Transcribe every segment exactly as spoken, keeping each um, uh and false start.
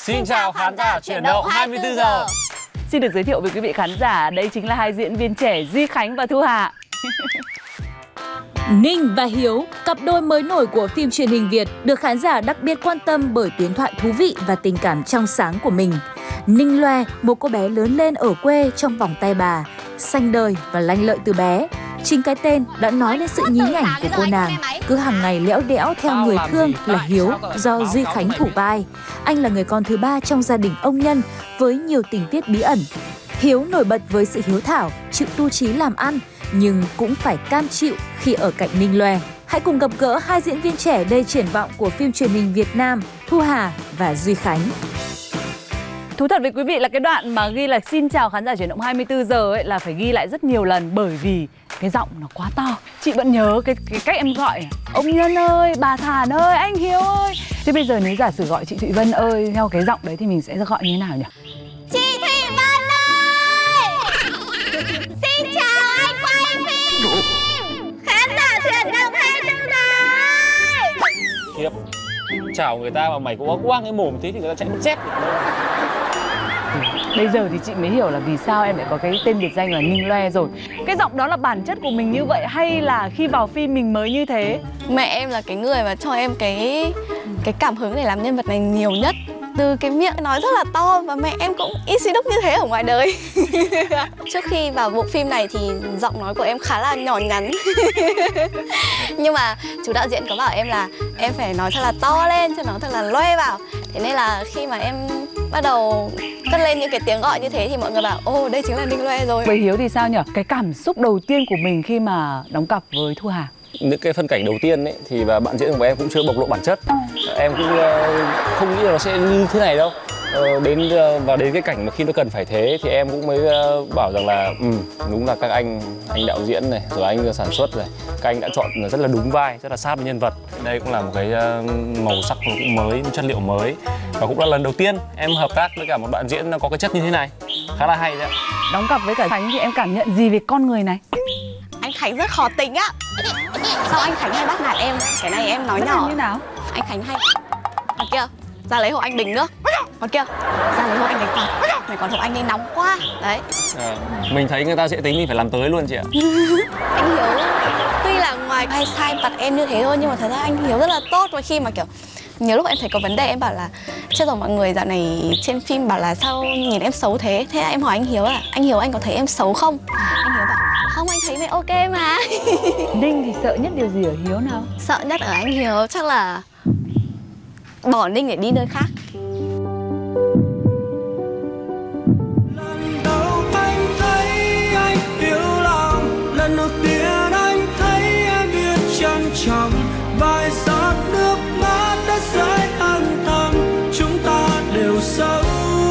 Xin chào khán giả Chuyển động hai mươi tư giờ. Xin được giới thiệu với quý vị khán giả, đây chính là hai diễn viên trẻ Duy Khánh và Thu Hà. Ninh và Hiếu, cặp đôi mới nổi của phim truyền hình Việt, được khán giả đặc biệt quan tâm bởi tuyến thoại thú vị và tình cảm trong sáng của mình. Ninh Loe, một cô bé lớn lên ở quê trong vòng tay bà, xanh đời và lanh lợi từ bé. Chính cái tên đã nói lên sự nhí nhảnh của cô nàng, cứ hàng ngày lẽo đẽo theo người thương là Hiếu do Duy Khánh thủ vai. Anh là người con thứ ba trong gia đình ông nhân với nhiều tình tiết bí ẩn. Hiếu nổi bật với sự hiếu thảo, chịu tu chí làm ăn, nhưng cũng phải cam chịu khi ở cạnh Ninh Loe. Hãy cùng gặp gỡ hai diễn viên trẻ đầy triển vọng của phim truyền hình Việt Nam, Thu Hà và Duy Khánh. Thú thật với quý vị là cái đoạn mà ghi là xin chào khán giả Chuyển động hai mươi tư giờ ấy là phải ghi lại rất nhiều lần, bởi vì cái giọng nó quá to. Chị vẫn nhớ cái, cái cách em gọi ông Nhân ơi, bà Thản ơi, anh Hiếu ơi. Thế bây giờ nếu giả sử gọi chị Thụy Vân ơi theo cái giọng đấy thì mình sẽ gọi như thế nào nhỉ? Chị Thụy Vân ơi, xin chào anh quay phim, khán giả Chuyển động hai mươi tư giờ. Khiếp, chào người ta mà mày cũng quang cái mồm thế thì người ta chạy mất dép. Bây giờ thì chị mới hiểu là vì sao em lại có cái tên biệt danh là Ninh Loe rồi. Cái giọng đó là bản chất của mình như vậy hay là khi vào phim mình mới như thế? Mẹ em là cái người mà cho em cái cái cảm hứng để làm nhân vật này nhiều nhất. Từ cái miệng nói rất là to và mẹ em cũng y xì đúc như thế ở ngoài đời. Trước khi vào bộ phim này thì giọng nói của em khá là nhỏ nhắn. Nhưng mà chú đạo diễn có bảo em là em phải nói thật là to lên, cho nó thật là loe vào. Thế nên là khi mà em bắt đầu cất lên những cái tiếng gọi như thế thì mọi người bảo ô đây chính là Ninh Loe rồi. Với Hiếu thì sao nhỉ? Cái cảm xúc đầu tiên của mình khi mà đóng cặp với Thu Hà? Những cái phân cảnh đầu tiên ấy thì và bạn diễn của em cũng chưa bộc lộ bản chất. Em cũng uh, không nghĩ là nó sẽ như thế này đâu. Uh, đến uh, vào đến cái cảnh mà khi nó cần phải thế thì em cũng mới uh, bảo rằng là ừ, đúng là các anh anh đạo diễn này rồi anh sản xuất này, các anh đã chọn rất là đúng vai, rất là sát với nhân vật. Đây cũng là một cái uh, màu sắc nó cũng mới, một chất liệu mới và cũng là lần đầu tiên em hợp tác với cả một bạn diễn có cái chất như thế này, khá là hay đấy. Đóng cặp với cả Khánh thì em cảm nhận gì về con người này? Anh Khánh rất khó tính á. Sao anh Khánh hay bắt nạt em? Cái này em nói bắt nhỏ. Như nào? Anh Khánh hay còn kia ra lấy hộ anh bình nước, còn kia ra lấy hộ anh đánh phạt, mày còn hộ anh đi nóng quá đấy. À, mình thấy người ta dễ tính mình phải làm tới luôn chị ạ. Anh Hiếu tuy là ngoài hay sai vặt em như thế thôi nhưng mà thật ra anh Hiếu rất là tốt. và khi mà kiểu nhiều lúc em thấy có vấn đề em bảo là chết rồi, mọi người dạo này trên phim bảo là sao nhìn em xấu thế. Thế em hỏi anh Hiếu là anh Hiếu anh có thấy em xấu không? Anh Hiếu bảo không, anh thấy mày ok mà. Ninh thì sợ nhất điều gì ở Hiếu nào? Sợ nhất ở anh Hiếu chắc là bỏ Ninh để đi nơi khác. Lần đầu anh thấy anh yêu lòng, lần đầu tiên anh thấy em biết trân trọng vài giọt nước mắt đã rơi âm thầm, chúng ta đều sống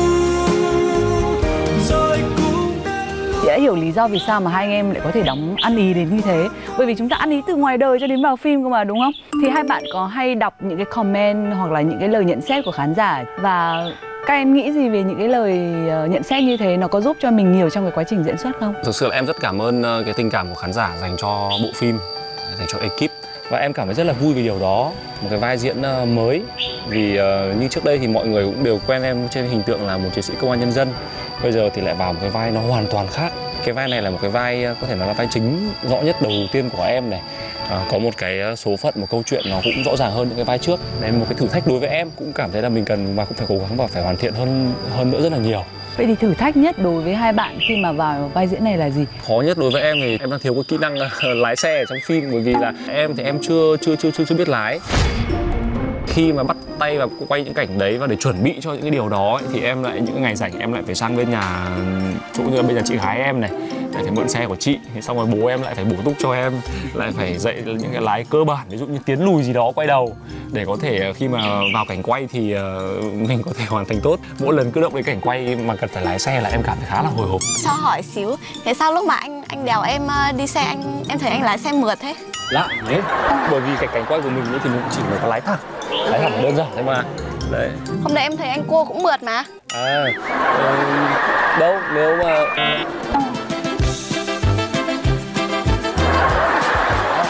rồi cũng đến lúc... Chị đã hiểu lý do vì sao mà hai anh em lại có thể đóng ăn ý đến như thế. Bởi vì chúng ta ăn ý từ ngoài đời cho đến vào phim cơ mà, đúng không? Thì hai bạn có hay đọc những cái comment hoặc là những cái lời nhận xét của khán giả, và các em nghĩ gì về những cái lời nhận xét như thế? Nó có giúp cho mình nhiều trong cái quá trình diễn xuất không? Thực sự là em rất cảm ơn cái tình cảm của khán giả dành cho bộ phim, dành cho ekip. Và em cảm thấy rất là vui vì điều đó. Một cái vai diễn mới. Vì uh, như trước đây thì mọi người cũng đều quen em trên hình tượng là một chiến sĩ công an nhân dân. Bây giờ thì lại vào một cái vai nó hoàn toàn khác. Cái vai này là một cái vai có thể nói là vai chính rõ nhất đầu tiên của em này. À, có một cái số phận, một câu chuyện nó cũng rõ ràng hơn những cái vai trước. Đấy, một cái thử thách đối với em, cũng cảm thấy là mình cần và cũng phải cố gắng và phải hoàn thiện hơn hơn nữa rất là nhiều. Vậy thì thử thách nhất đối với hai bạn khi mà vào vai diễn này là gì? Khó nhất đối với em thì em đang thiếu cái kỹ năng lái xe ở trong phim, bởi vì là em thì em chưa chưa chưa chưa, chưa biết lái. Khi mà bắt tay vào quay những cảnh đấy và để chuẩn bị cho những cái điều đó ấy, thì em lại những ngày rảnh em lại phải sang bên nhà, chỗ như là bên nhà chị gái em này, lại phải mượn xe của chị, thì xong rồi bố em lại phải bổ túc cho em, lại phải dạy những cái lái cơ bản, ví dụ như tiến lùi gì đó quay đầu, để có thể khi mà vào cảnh quay thì mình có thể hoàn thành tốt. Mỗi lần cứ động đến cảnh quay mà cần phải lái xe là em cảm thấy khá là hồi hộp. Cho hỏi xíu, thế sao lúc mà anh anh đèo em đi xe anh em thấy anh lái xe mượt thế? Lạ đấy, bởi vì cái cảnh quay của mình ấy thì mình chỉ mới có lái thẳng, lái thẳng đơn giản thôi mà. Đấy. Hôm nay em thấy anh cua cũng mượt mà. À, ừ, đâu nếu mà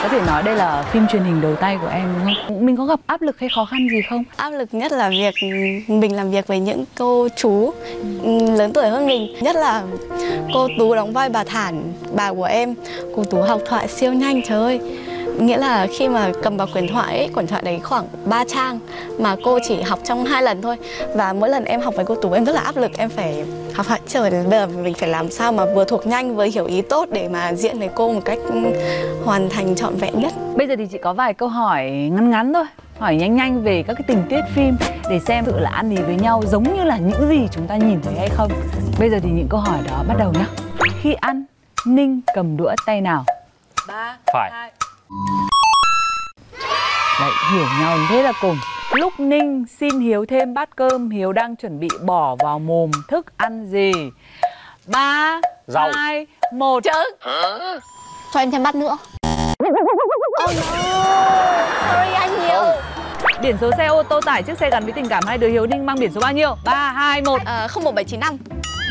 Có thể nói đây là phim truyền hình đầu tay của em đúng không? Mình có gặp áp lực hay khó khăn gì không? Áp lực nhất là việc mình làm việc với những cô chú lớn tuổi hơn mình. Nhất là cô Tú đóng vai bà Thản, bà của em. Cô Tú học thoại siêu nhanh, trời ơi. Nghĩa là khi mà cầm vào quyển thoại ấy, quyển thoại đấy khoảng ba trang mà cô chỉ học trong hai lần thôi. Và mỗi lần em học với cô Tú em rất là áp lực, em phải học thoại. Trời, bây giờ mình phải làm sao mà vừa thuộc nhanh vừa hiểu ý tốt để mà diễn với cô một cách hoàn thành trọn vẹn nhất. Bây giờ thì chị có vài câu hỏi ngắn ngắn thôi, hỏi nhanh nhanh về các cái tình tiết phim để xem thử là ăn ý với nhau giống như là những gì chúng ta nhìn thấy hay không. Bây giờ thì những câu hỏi đó bắt đầu nhá. Khi ăn, Ninh cầm đũa tay nào? Ba, phải. hai. Lại hiểu nhau thế là cùng. Lúc Ninh xin Hiếu thêm bát cơm, Hiếu đang chuẩn bị bỏ vào mồm thức ăn gì? Ba, rau. hai, một. Trứng. Cho em thêm bát nữa. Oh no. Sorry anh Hiếu. Biển số xe ô tô tải chiếc xe gắn với tình cảm hai đứa Hiếu Ninh mang biển số bao nhiêu? Ba, hai, một. À, không một bảy chín năm.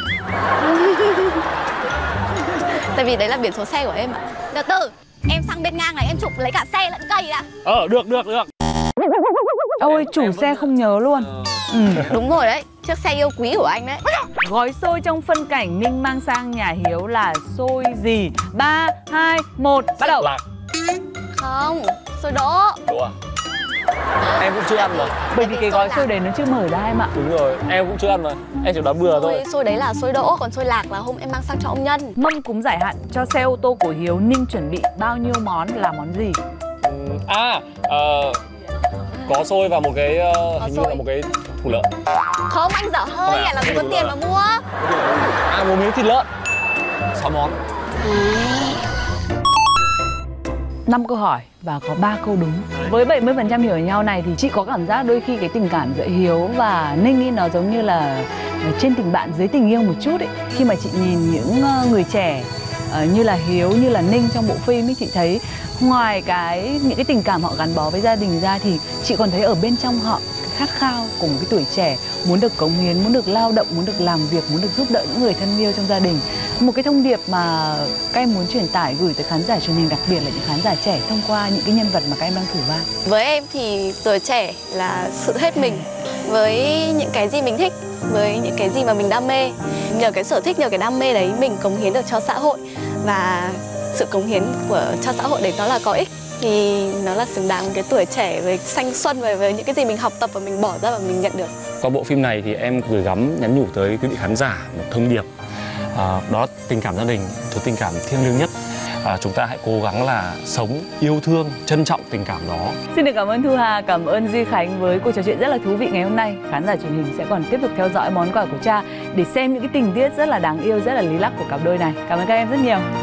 Tại vì đấy là biển số xe của em ạ. Từ từ, em sang bên ngang này em chụp lấy cả xe lẫn cây đã. Ờ, được, được, được. Ôi, chủ em xe không nhớ luôn. Ừ. Đúng rồi đấy, chiếc xe yêu quý của anh đấy. Gói xôi trong phân cảnh Ninh mang sang nhà Hiếu là xôi gì? Ba, hai, một, bắt đầu. Lạc. Không, xôi đỗ. Đỗ à? Em cũng chưa ăn mà. Bởi vì cái gói xôi đấy nó chưa mở ra em ạ. Đúng rồi, em cũng chưa ăn mà. Em chỉ đoán bừa thôi. Xôi, xôi đấy là xôi đỗ, còn xôi lạc là hôm em mang sang cho ông Nhân. Mâm cúng giải hạn cho xe ô tô của Hiếu Ninh chuẩn bị bao nhiêu món là món gì? À, ờ, có xôi và một cái, uh, hình như là một cái thủ lợn. Không, anh dở hơi à, làm gì có tiền mà mua. À, một miếng thịt lợn. Sáu món. năm câu hỏi và có ba câu đúng. Với bảy mươi phần trăm hiểu nhau này thì chị có cảm giác đôi khi cái tình cảm giữa Hiếu và Ninh ý, nó giống như là trên tình bạn dưới tình yêu một chút ấy. Khi mà chị nhìn những người trẻ uh, như là Hiếu, như là Ninh trong bộ phim ấy, chị thấy ngoài cái những cái tình cảm họ gắn bó với gia đình ra thì chị còn thấy ở bên trong họ khát khao của một cái tuổi trẻ, muốn được cống hiến, muốn được lao động, muốn được làm việc, muốn được giúp đỡ những người thân yêu trong gia đình. Một cái thông điệp mà các em muốn truyền tải gửi tới khán giả truyền hình, đặc biệt là những khán giả trẻ thông qua những cái nhân vật mà các em đang thử vai. Với em thì tuổi trẻ là sự hết mình với những cái gì mình thích, với những cái gì mà mình đam mê. Nhờ cái sở thích, nhờ cái đam mê đấy mình cống hiến được cho xã hội, và sự cống hiến của cho xã hội đấy nó là có ích thì nó là xứng đáng cái tuổi trẻ với thanh xuân, với, với những cái gì mình học tập và mình bỏ ra và mình nhận được. Qua bộ phim này thì em gửi gắm, nhắn nhủ tới quý vị khán giả một thông điệp, à, đó là tình cảm gia đình, thứ tình cảm thiêng liêng nhất. À, chúng ta hãy cố gắng là sống, yêu thương, trân trọng tình cảm đó. Xin được cảm ơn Thu Hà, cảm ơn Duy Khánh với cuộc trò chuyện rất là thú vị ngày hôm nay. Khán giả truyền hình sẽ còn tiếp tục theo dõi Món Quà của Cha để xem những cái tình tiết rất là đáng yêu, rất là lý lắc của cặp đôi này. Cảm ơn các em rất nhiều.